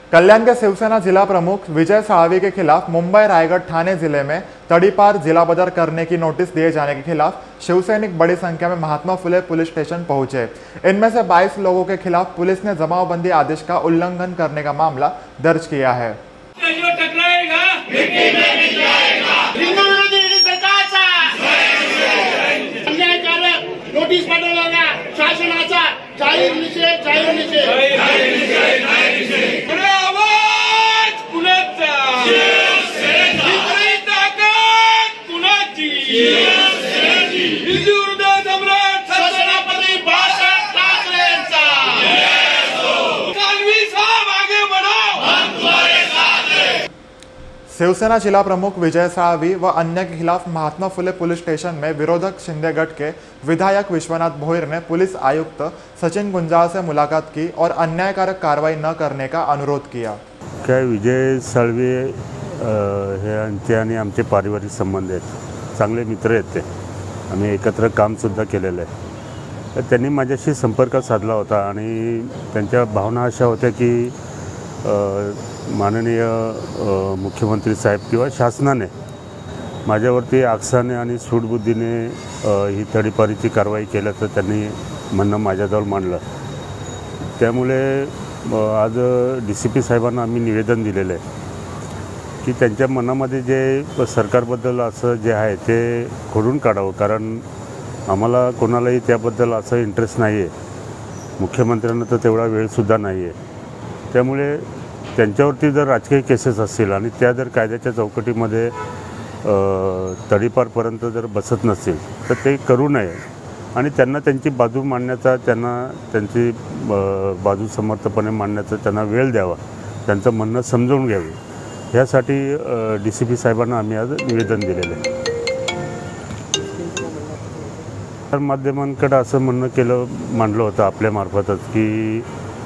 कल्याण के शिवसेना जिला प्रमुख विजय साळवी के खिलाफ मुंबई रायगढ़ ठाणे जिले में तड़ीपार जिला बदर करने की नोटिस दिए जाने के खिलाफ शिवसैनिक बड़ी संख्या में महात्मा फुले पुलिस स्टेशन पहुंचे। इनमें से 22 लोगों के खिलाफ पुलिस ने जमावबंदी आदेश का उल्लंघन करने का मामला दर्ज किया है। नोटीस पाठवला शासनाचा जाहीर निषेध आवाज कुणाचा कुणाची हिंदुहृदय सम्राट छत्रपती बाळासाहेब ठाकरेंचा साळवी साहब आगे बढ़ो, हम तुम्हारे साथ हैं। शिवसेना जिला प्रमुख विजय साळवी व अन्य के खिलाफ महात्मा फुले पुलिस स्टेशन में विरोधक शिंदे गट के विधायक विश्वनाथ भोईर ने पुलिस आयुक्त सचिन गुंजाळ से मुलाकात की और अन्यायकारक कार्रवाई न करने का अनुरोध किया। काय विजय साळवी हे आणि आमचे पारिवारिक संबंध आहेत, चांगले मित्र आहेत ते, आम्ही एकत्र कामसुद्धा केलेलं आहे। तर त्यांनी माझ्याशी संपर्क साधला होता आणि त्यांच्या भावना अशा होत्या की माननीय मुख्यमंत्री साहेब किंवा शासनाने माझ्यावरती आकसाने आणि सूडबुद्धीने ही तडीपारीची कारवाई केल्याचं त्यांनी म्हणणं माझ्याजवळ मांडलं। त्यामुळे आज DCP साहेबांना आम्ही निवेदन दिलेलं आहे की त्यांच्या मनामध्ये जे सरकारबद्दल असं जे आहे ते खोडून काढावं, कारण आम्हाला कोणालाही त्याबद्दल असं इंटरेस्ट नाही आहे, मुख्यमंत्र्यांना तर तेवढा वेळसुद्धा नाही आहे। त्यामुळे त्यांच्यावरती जर राजकीय केसेस असतील आणि त्या जर कायद्याच्या चौकटीमध्ये तडीपारपर्यंत जर बसत नसतील तर ते करू नये आणि त्यांना त्यांची बाजू मांडण्याचा, त्यांना त्यांची बाजू समर्थपणे मांडण्याचा त्यांना वेळ द्यावा, त्यांचं म्हणणं समजून घ्यावे, ह्यासाठी DCP साहेबांना आम्ही आज निवेदन दिलेलं आहे। तर माध्यमांकडे असं म्हणणं मांडलं होतं आपल्यामार्फतच की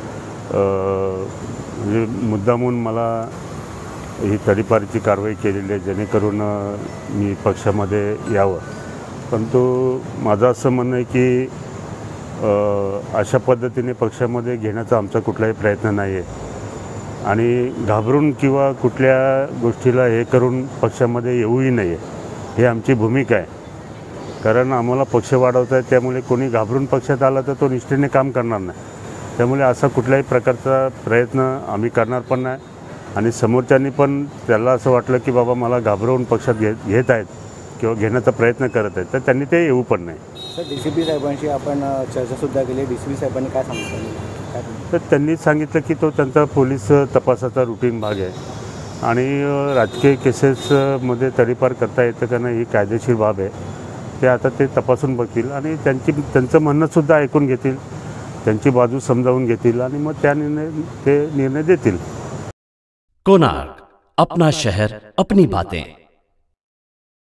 म्हणजे मुद्दामून मला ही तडीपारीची कारवाई केलेली आहे जेणेकरून मी पक्षामध्ये यावं, परंतु माझं असं म्हणणं आहे की अशा पद्धतीने पक्षामध्ये घेण्याचा आमचा कुठलाही प्रयत्न नाही आहे आणि घाबरून किंवा कुठल्या गोष्टीला हे करून पक्षामध्ये येऊही नये, हे आमची भूमिका आहे। कारण आम्हाला पक्ष वाढवता आहे, त्यामुळे कोणी घाबरून पक्षात आला तर तो निष्ठेने काम करणार नाही। त्यामुळे असा कुठल्याही प्रकारचा प्रयत्न आम्ही करणार पण नाही आणि समोरच्यांनी पण त्याला असं वाटलं की बाबा मला घाबरवून पक्षात घेत आहेत किंवा घेण्याचा प्रयत्न करत आहेत तर त्यांनी ते येऊ पण नाही। सर, DCP साहेबांशी आपण चर्चासुद्धा केली, DCP साहेबांनी काय सांगितलं? तर त्यांनी सांगितलं की तो त्यांचा पोलीस तपासाचा रुटीन भाग आहे आणि राजकीय केसेसमध्ये तडीपार करता येतं का नाही ही कायदेशीर बाब आहे, ते आता ते तपासून बघतील आणि त्यांचं म्हणणंसुद्धा ऐकून घेतील, त्यांची बाजू समजावून घेतील आणि मग त्या निर्णय देतील। कोणार्क, अपना शहर, अपनी बातें।